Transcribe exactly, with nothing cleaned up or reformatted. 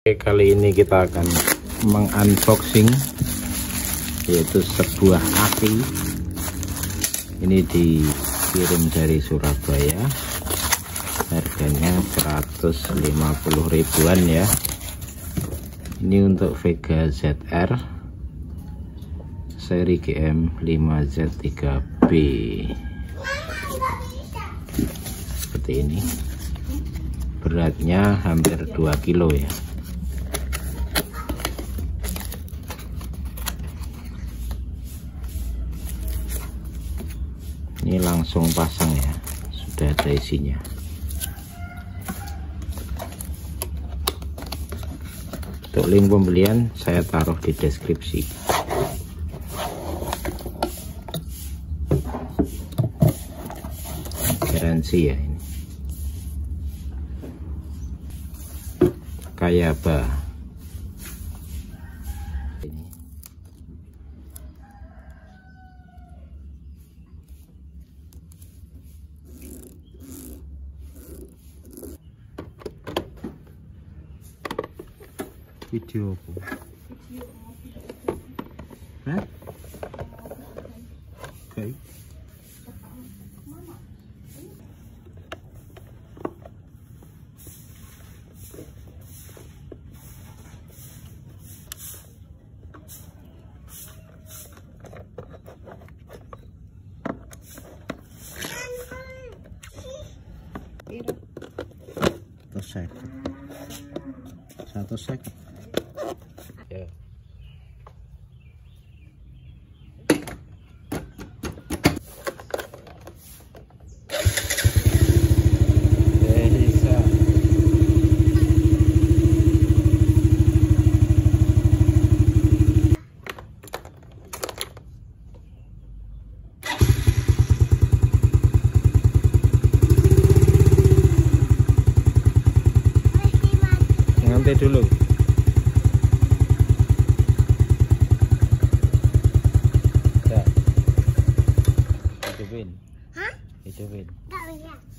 Kali ini kita akan mengunboxing yaitu sebuah aki. Ini dikirim dari Surabaya, harganya seratus lima puluh ribuan ya. Ini untuk Vega Z R seri G M lima Z tiga B seperti ini. Beratnya hampir dua kilo ya. Ini langsung pasang ya, sudah ada isinya. Untuk link pembelian saya taruh di deskripsi. Garansi ya ini. Kayaba. Ini. Video apa? Hah? Oke. Satu sek. Satu sek. Ya. Bisa. Nanti dulu. Hidupin. Hah? Hidupin. Enggak bisa.